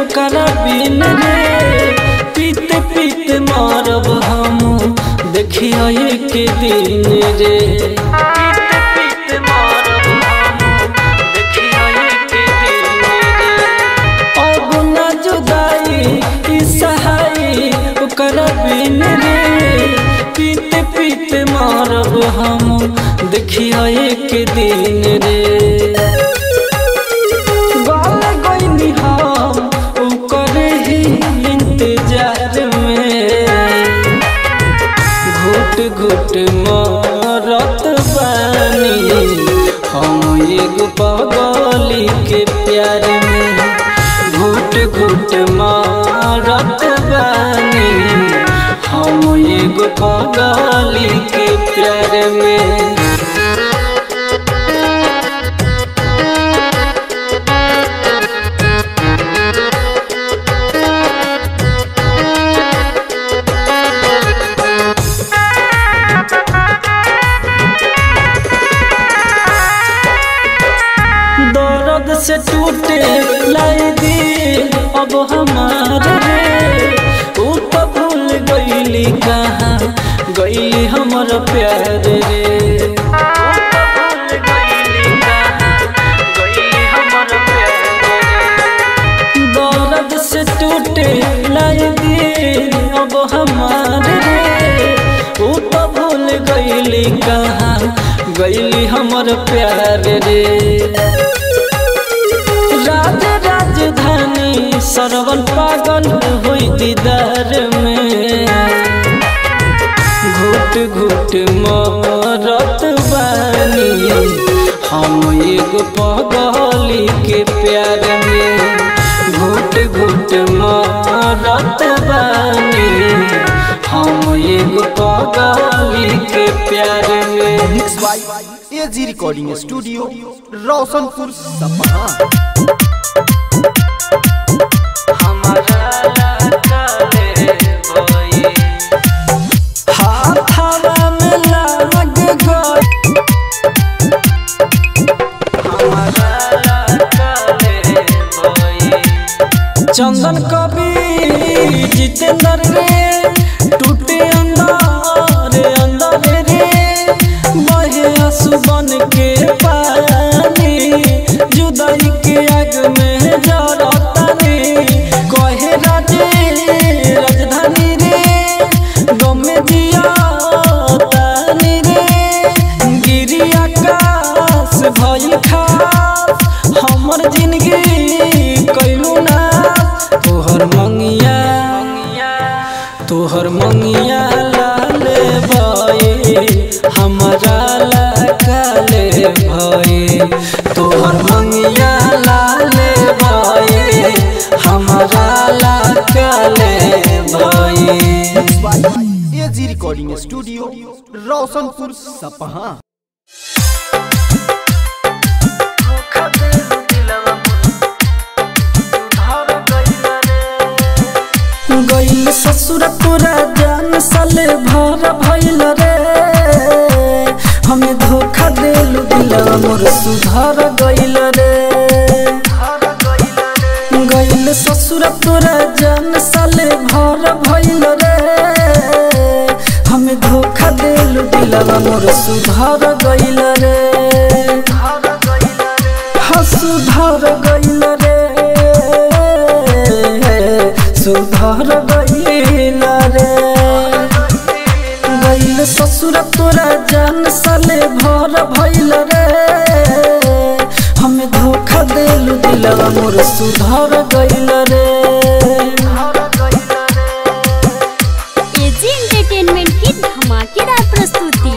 ओकरा बिन रे पीते पीते मारब हम देखियो एक दिन रे पीते पीते मारब हम देखियो एक दिन रे अब न जुदाई ई सहाई ओकरा बिन रे पीते पीते मारब हम देखियो एक दिन रे घुट मरत बानी हम एगो पगली के प्यार में घुट घुट मरत बानी हम एगो पगली के प्यार में से टूटे लाई दिल अब हमारे रे तू तो भूल गईली कहाँ गईली हमर प्यार रे भूल गईली कहाँ गईली हमर प्यार दर्द से टूटे लाई दिल अब हमारे रे तू तो भूल गईली कहाँ गईली हमर प्यार रे राजधानी सरवन पागल हुई दीदार में घुट घुट मरत बानी हम एगो पगली के प्यार में घुट घुट मरत बानी हम एगो पगली के प्यार में। Mix by AG recording studio Roshanpur Sapaha. Chandan कवि जितेंद्र रे टूटे अंदर अंदर रे बहे आंसू बन के पानी जुदाई के आग में जरता रे कहे राजधानी रे गम में जिया तानी रे गिरी आकाश भई खास हमर जिंदगी कैलू ना तोहर मंगिया लाले भए हमारा लाले भए तोहर मंगिया लाले भए हमारा लाले भए। एजी रिकॉर्डिंग स्टूडियो रोशनपुर सपहा। गईल ससुर तोरा जान साले भर भइल रे हमें धोखा देलू दिलवा मोर सुधर गईल रे गईल ससुर तोरा जान साले भर भइल रे हमें धोखा देलू दिलवा मोर सुधर गईल रे हाँ सुधर गईल रे सुधर गईल रे गईल ससुर तोरा जान साले भर भइल रे हमें धोखा देलू दिलवा मोर सुधर गईल रे। एजी एंटरटेनमेंट की धमाकेदार प्रस्तुति।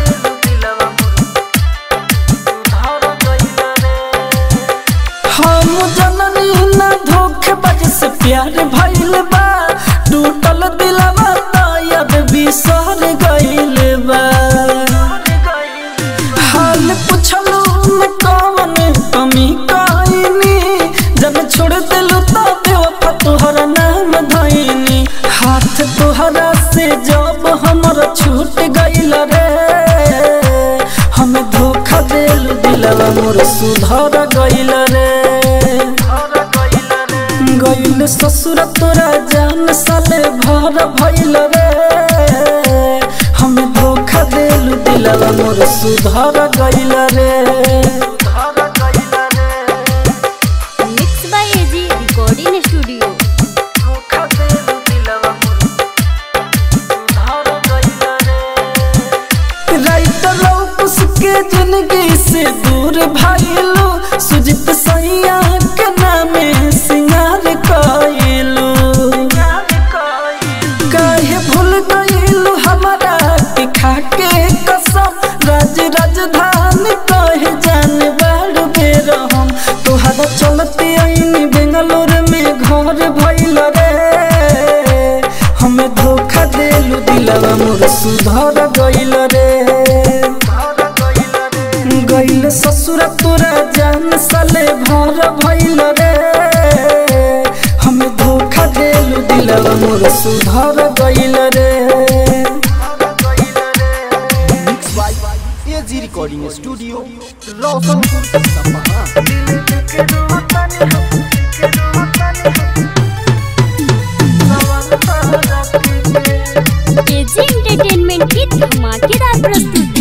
हम जननी ना धोखेबाज से प्यार भइल बा टूटल दिलवा त याद बिसर गइल बा हाल पुछलू न कौन कमी कइनी जब छोड़ दिलू त बेवफा तोहरा नाम धइनी हाथ तोहरा से जब हमर छूट गइल रे हमें धोखा देलू दिलवा मोर सुधर गइल रे गइल ससुर तोरा जान साले भर भइल रे हमें धोखा देलु दिलवा मोर सुधर गइल रे mix by AG recording studio. धोखा देलु दिलवा मोर सुधर गइल रे राइत लौकुस के जिंदगी से दूर भइलु सुजित सैया के नामे सिंगार कइलु काहे भूल गइलु हमरा के खाके कसम राज राजधानी कहे जाने बाड़ बेर हम तोहरा चलते आईनी बेंगलोर में घर भइल रे हमें धोखा देलु दिलवा मोर सुधर गइल रे गइल ससुर तोरा जान साले भर भइल रे हमें धोखा देलु दिलवा मोर सुधर गइल रे mix by AG recording studio Roshanpur Sapaha. AG entertainment की धमाकेदार प्रस्तुति।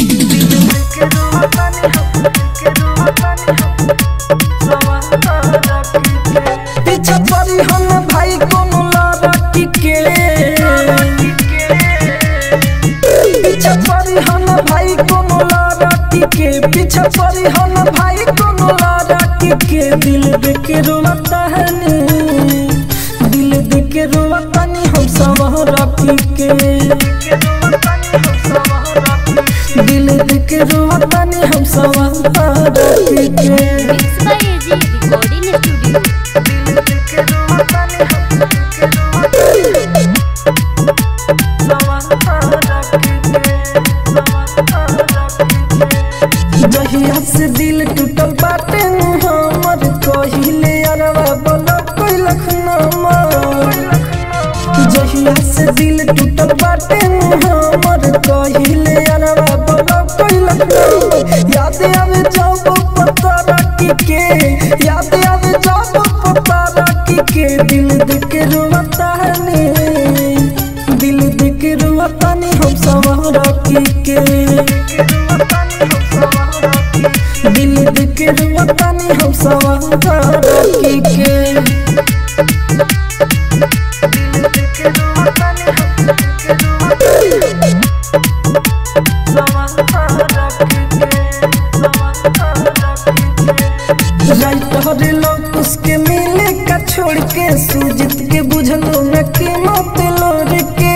पीछा पड़ी हम भाई कोनो लड़की के पीछा पड़ी हम भाई कोनो लड़की के पीछा पड़ी हम भाई कोनो लड़की के दिल देख रोता है दिल देख रोता नहीं हम सब रखी के दिल देख रोता नहीं हम सब रखी के mix by AG recording studio. जहिया से दिल टूटल बाटे हमर कहिले अरवा बोला कोई लखनमा जहिया से दिल टूटल बाटे हमर कहिले अरवा बोला कोई लखनमा याद आवे जब पता रखी के याद आवे जब पता रखी के दिल देख रोता है दिल देख रोता नहीं हम सब रखी के दिल देख रोता नहीं हम सब रखी के राइटर लोग उसके मिले का छोड़ के सुजित के बुझलो न कीमत लोर के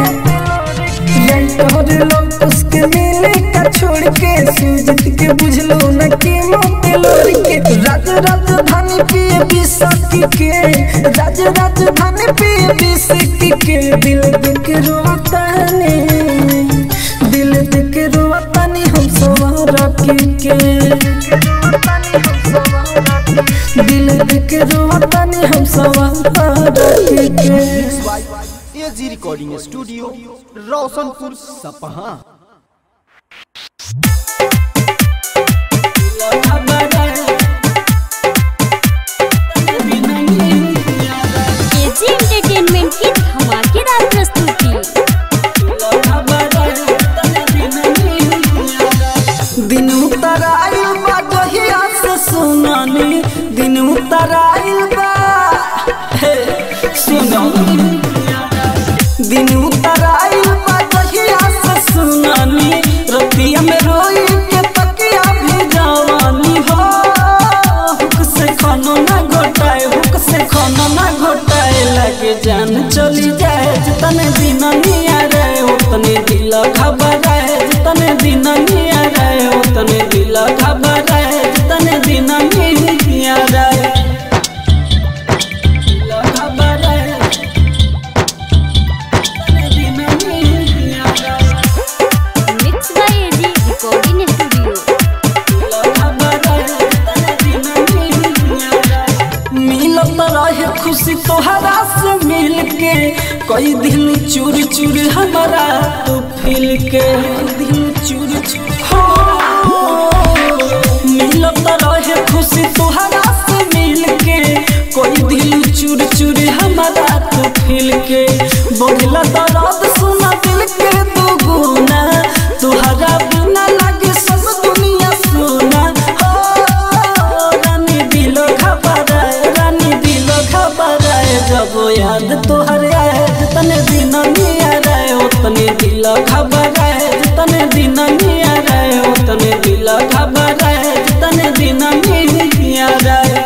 राइटर लोग उसके मिले का छोड़ के सुजित के बुझलो न कीमत लोर के राज राजधानी पिए बिसाती के राज राजधानी पिए बिसाती के दिल देख रोता है दिल देख रोता नहीं हम सब रखी के दिल देख रोता नहीं हम सब रखी के mix by AG recording studio Roshanpur Sapaha. AG entertainment की धमाकेदार प्रस्तुति। दिन उतराइल बा जहिया से सुनानी दिन उतराइल बा हे सुनो दिन उतराइल बा जहिया से सुनानी रतिया में रोई के तकिया भी जवानी हो हुक से खानो ना घोटाए हुक से खानो ना घोटाए लगे जान चली जाए जितने दिन निया रहे उतने दिल घबराए जितने दिन निया रहे उतने दिल घबराए जितने दिन निया रहे दिल घबराए जितने दिन निया रहे mix by AG recording studio. मिलत रहे खुशी तोहरा से मिल के कई दिन चूर चूर हमारा तो फिल के दिन चूर चूर मिलत रहे खुशी तोहरा से मिल के कोई दिल याद तोहर आए जितने दिन निया रहे उतने दिल घबराए जितने दिन निया रहे उतने दिल घबराए जितने दिन निया रहे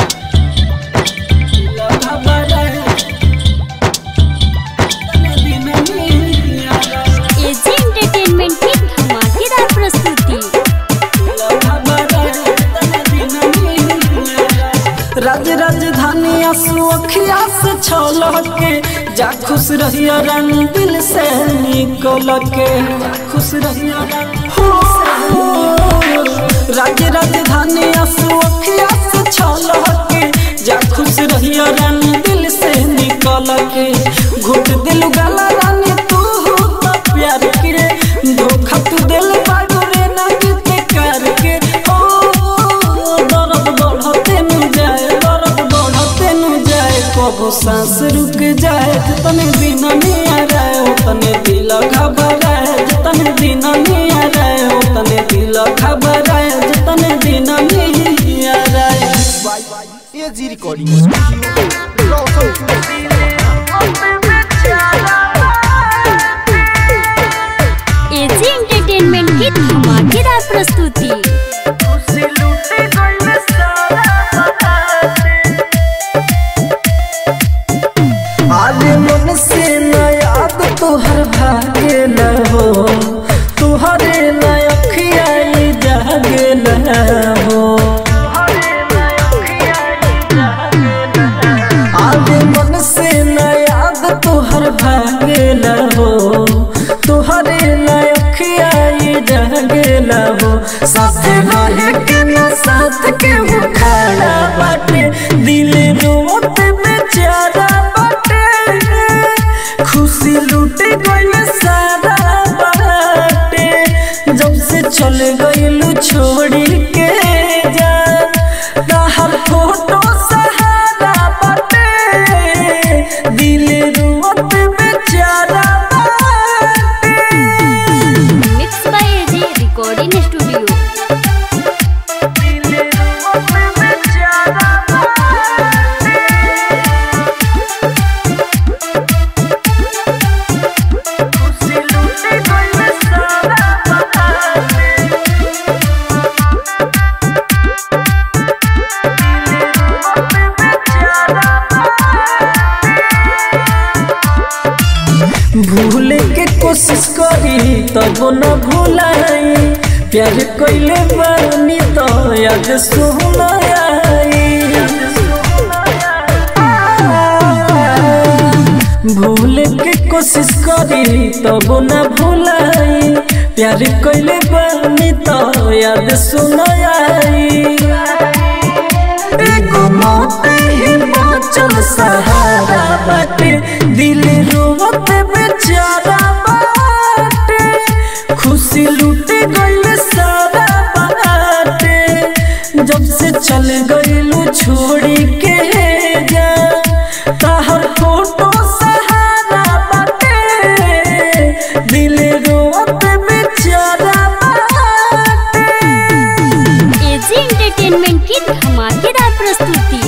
एजी एंटरटेनमेंट की धमाकेदार प्रस्तुति। राजधानी आंसू अखिया से छलक के जा खुश रहिया रानी दिल से निकल के खुश रहिया राजधानी आंसू अखिया से छलक के जा खुश रहिया रानी दिल से निकल के घुट दिल गला रानी तू तो प्यार के धोखा तू दिल बागो रे ना जीते करके ओ दर्द बढ़ते न जाए कबो सांस रुक जाए जितने दिन नहीं आ रहे उतने दिल घबराए जितने दिन नहीं आ रहे उतने दिल घबराए जितने दिन नहीं आ रहे। AG recording studio AG entertainment की धमाकेदार प्रस्तुति। आले मन से न याद तुहर भागे न हो तुहरे न अखिया जागे न हो आले मन से न याद तुहर भागे न हो तुहरे न अखिया जागे न हो साथ रहे के न साथ के वो खड़ा बाटे दिल रोत बेचारा खुशी लूट गइल सारा बाटे जब से चल गइलू छोड़ी के जा तहर फोटो सहारा बाटे दिल रोत बेचारा बाटे। Mix by AG recording studio. भूले के कोशिश करी तब न भूलाई प्यार कइले बानी तो याद सुनाई भूले के कोशिश करी तब न भूलाई प्यार कइले बानी तो याद सुनाई एगो मौत ही बाँचल सहारा बाटे दिल रोवत बेचारा बाटे खुशी लूट गइल सारा बाटे जब से चल गइलू छोड़ी के जा तहर फोटो सहारा बाटे दिल रोवत बेचारा बाटे। एजी एंटरटेनमेंट की धमाकेदार प्रस्तुति।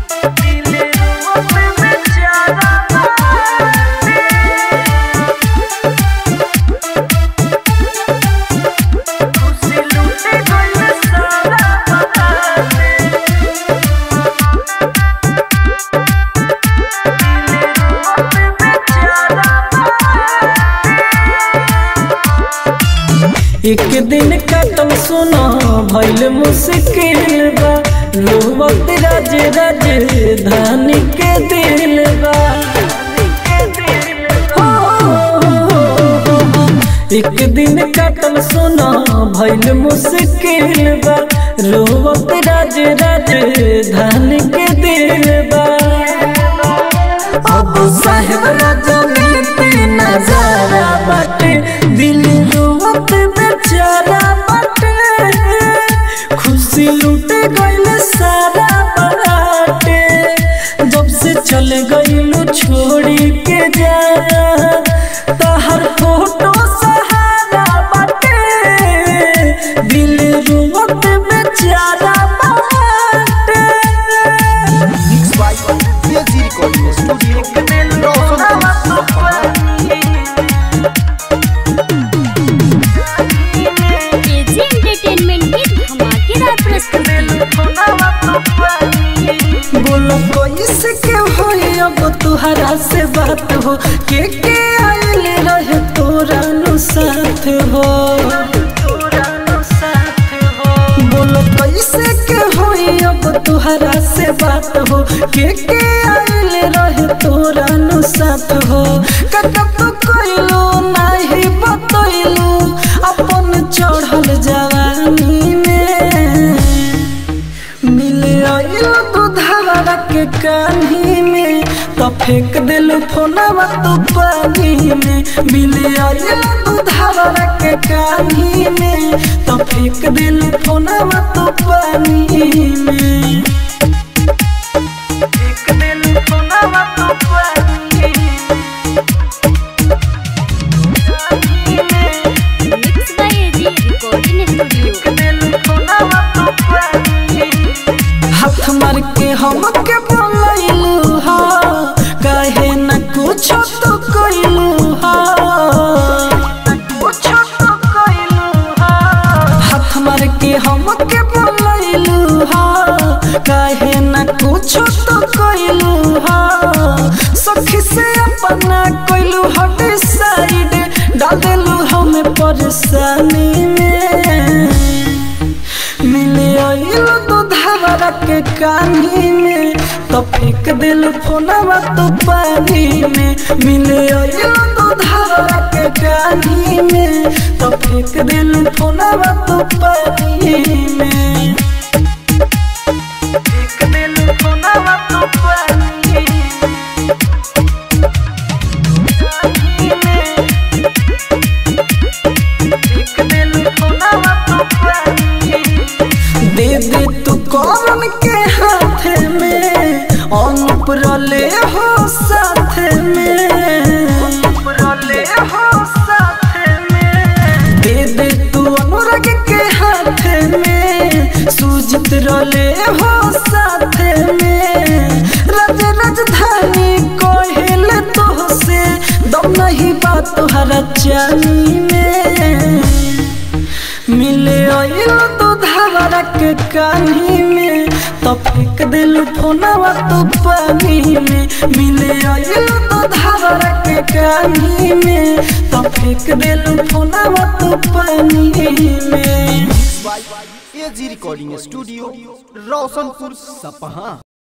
एक दिन कटम सुना भइल मुश्किल बा रोवत राजधानी के दिल बा एक दिन कटम सुना भइल मुश्किल बा रोवत राजधानी के दिल बा अब साहेब राजनीति नजारा बाटे दिल रोवत बेचारा बाटे खुशी लूट गइल सारा बाटे जब से चल गइलू छोड़ी के जा तहर फोटो सहारा बाटे दिल रोवत बेचारा बाटे। एजी रिकॉर्डिंग स्टूडियो कैसे के होई अब तुहरा से बात हो के आइल रहे तोरा नु साथ हो बोलो कैसे के होई अब तुहरा से बात हो के आइल रहे तोरा नु साथ हो कत तो कोइलो नाही बतइलो अपन चढ़ल जवानी में मिले आइलो दूधवा के कान्ही में तो फेंक दिल फोनवा तो पानी में मिले आइलो दूधवा के कान्ही में तो फेंक दिल फोनवा तो पानी में फेंक दिल फोनवा तो पानी में mix by AG recording studio. हाथ मार के हम के बोलैलू हा काहे न कुछ तो कइलू हा हाथ मार के हम के बोलैलू हा काहे न कुछ तो कइलू हा सखी से अपना कइलू हट साइड डाल देलू हमें परेशानी में मिले आइलो दूधवा के कान्ही में तो फेंक दिल फोनवा तो पानी में मिले आइलो दूधवा के कान्ही में तो फेंक दिल फोनवा तो पानी में फेंक दिल फोनवा तो पानी में फेंक दिल फोनवा तो पानी दे दे तू कौन के हाथ में अनुप रले हो साथ में दे दे तू अनुराग के हाथ में सुजित रले हो साथ में राजधानी कोहिल तो से दम नहीं बात तुहरा चाली में मिले आइलो दूधवा के कान्ही में तो फेंक दिल फोनवा तो पानी में मिले आइलो दूधवा के कान्ही में तो फेंक दिल फोनवा तो पानी में। एजी रिकॉर्डिंग स्टूडियो रोशनपुर सपहा।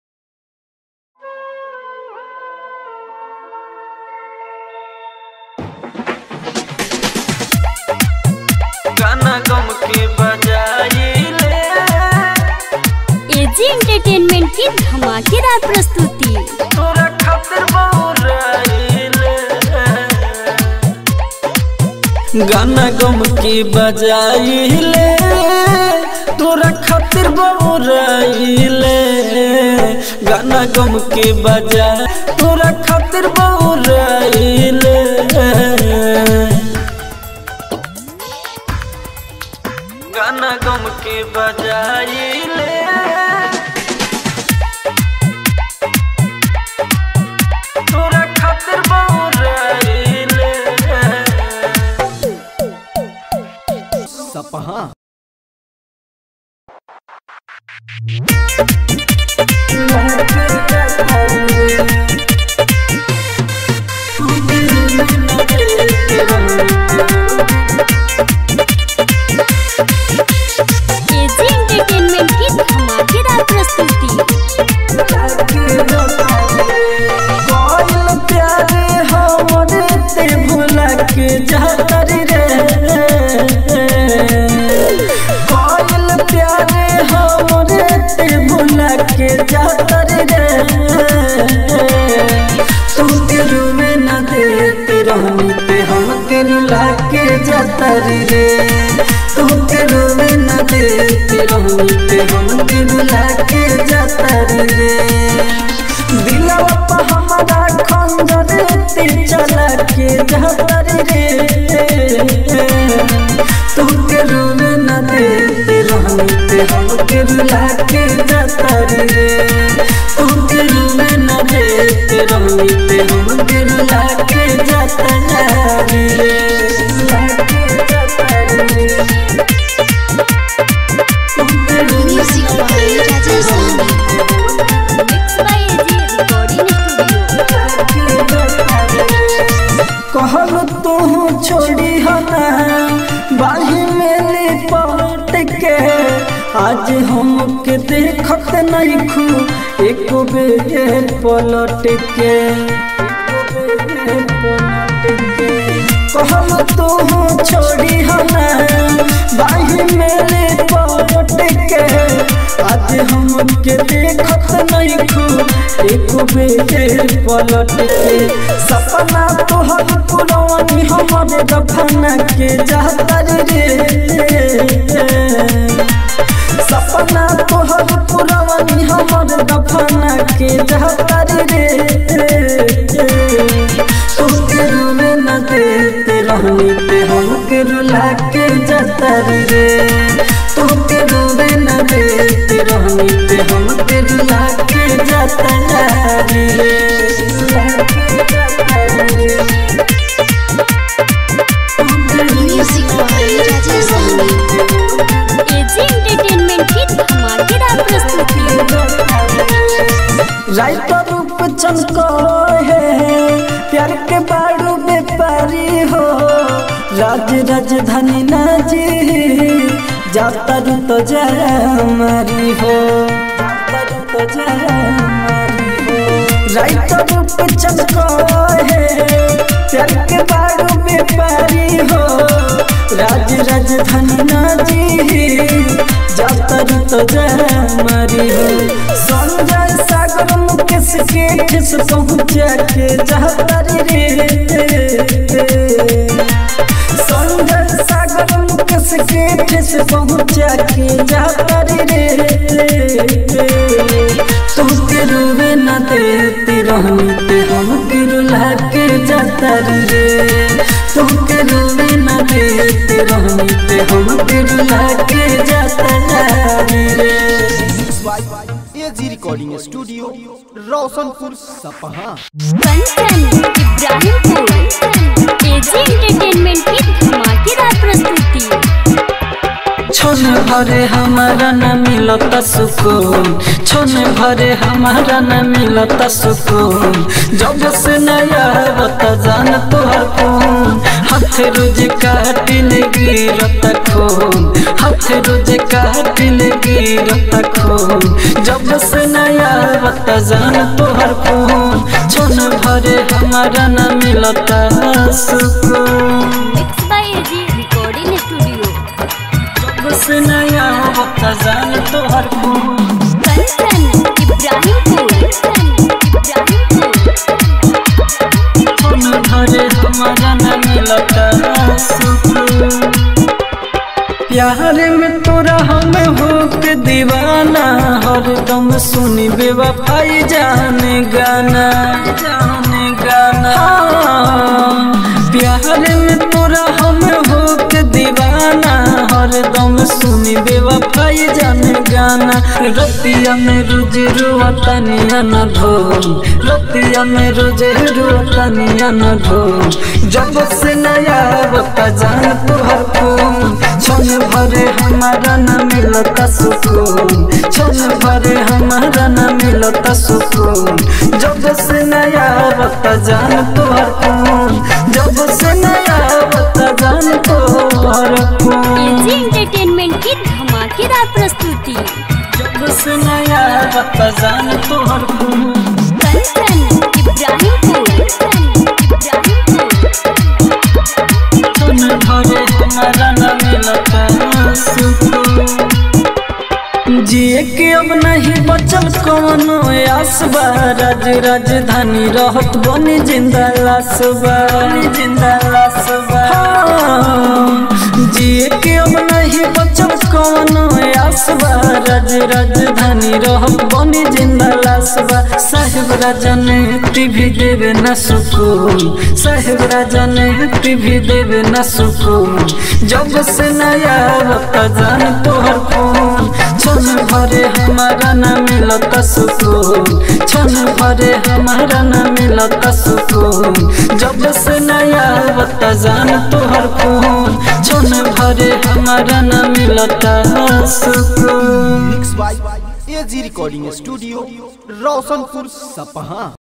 गाना गम के बजाइले एजी एंटरटेनमेंट की धमाकेदार प्रस्तुति। तोरा खातिर बोराइले गाना गम के बजाइले तोरा खातिर बोराइले गाना गम के बजा तोरा खातिर बोराइले गाना गम के बजाइले तोरा खातिर बोराइले सपहा। एजी एंटरटेनमेंट की धमाकेदार प्रस्तुति। कोइल प्यारे हमरे ते भुला के जातर रे कोइल प्यारे हमरे ते भुला के जातर रे तुम तेरू में न देते रहनी ते हम तेरू लाके जातर रे तुम तेरू में न देते रहनी ते हम तेरू लाके जातर रे दिलवा पे हमारा खंजर ते चला के जातर रे तुम के रूम न देते रहनी ते हम के रुला के जातर रे तुम के रूम न देते रहनी ते हम के रुला के जातर रे मिक्स बाय आज हमके देखत नहीं खू एको बेर पलट के कहल तो छोड़ी हना बाही मेरे पलट के आज हमके देखत नहीं खू एको बेर पलट के सपना तोहर पुरवानी हमारे दफना के जाता रे सपना तोहर पुरवानी हमारे दफना के जाता रे तुमके रूमे न देते रहनी ते हमके रुला के जाता रे तुमके रूमे न देते रहनी ते हमके रुला के जाता रे music by Rajesh Sahni. AG entertainment की धमाकेदार प्रस्तुति। राइटर रूप चमको है प्यार के बाड़ू व्यापारी हो राज राजधानी नाजी जाता रू तो हमारी हो राइटर रूप चमको है प्यार के बाड़ू व्यापारी हो राज राजधानी नाजी जाता रू तो हमारी हो संजय सागर मुकेश के ठेस पहुँचा के जाता रे संजय सागर मुकेश के ठेस पहुँचा के जाता रे तुमके रूबे न देते रहनी ते हमके रुला के जाता रे तुमके रूबे न देते रहनी ते हमके रुला के जाता रे एजी रिकॉर्डिंग स्टूडियो रोशनपुर सपहा। कंचन इब्राहिमपुर। एजी एंटरटेनमेंट की धमाकेदार प्रस्तुति। छोन भरे हमारा न मिलता सुकून छोन भरे हमारा न मिलता सुकून जब से नया बता जान तोहर खून हाथ रोज काटिल गिरता खून हाथ रोज काटिल गिरता खून जब से नया बता जान तोहर खून छोन भरे हमारा न मिलता सुकून। Mix by AG recording studio. से नया बता जान तोहर खून कंचन इब्राहिमपुर। छोन भरे हमारा न मिलता सुकून प्यार में तोरा हम हो के दीवाना हरदम सुनी बेवफाई जाने गाना प्यार में तोरा हम हो के दीवाना हरदम सुनी बेवफाई जाने गाना रतिया में रोज रुआतनिया न ढोल रतिया में रोज रुआतनिया न ढोल जब से नया बता जान तोहर खून छोन भरे हमारा न मिलता सुकून छोन भरे हमारा न मिलता सुकून जब से नया बता जान तोहर खून जब से नया बता जान तोहर खून। एजी एंटरटेनमेंट की धमाकेदार प्रस्तुति। जब से नया बता जान तोहर खून कंचन इब्राहिमपुर। छोन भरे हमारा न मिलता सुकून जिए के अब नहीं बचल कोनो आसबा राज राजधानी रहत बनी जिंदा लाशबा जिए के अब नहीं बचल कोनो आसबा राज राजधानी रहत बनी जिंदा लाशबा साहेब राजा ने टीवी देवे न सुकून साहेब राजा ने टीवी देवे न सुकून जब से नया बता जान तोहर खून छोन भरे हमारा न मिलता सुकून छोन भरे हमारा न मिलता सुकून जब से नया बता जान तोहर खून छोन भरे हमारा न मिलता सुकून। Mix by AG recording studio Roshanpur Sapaha.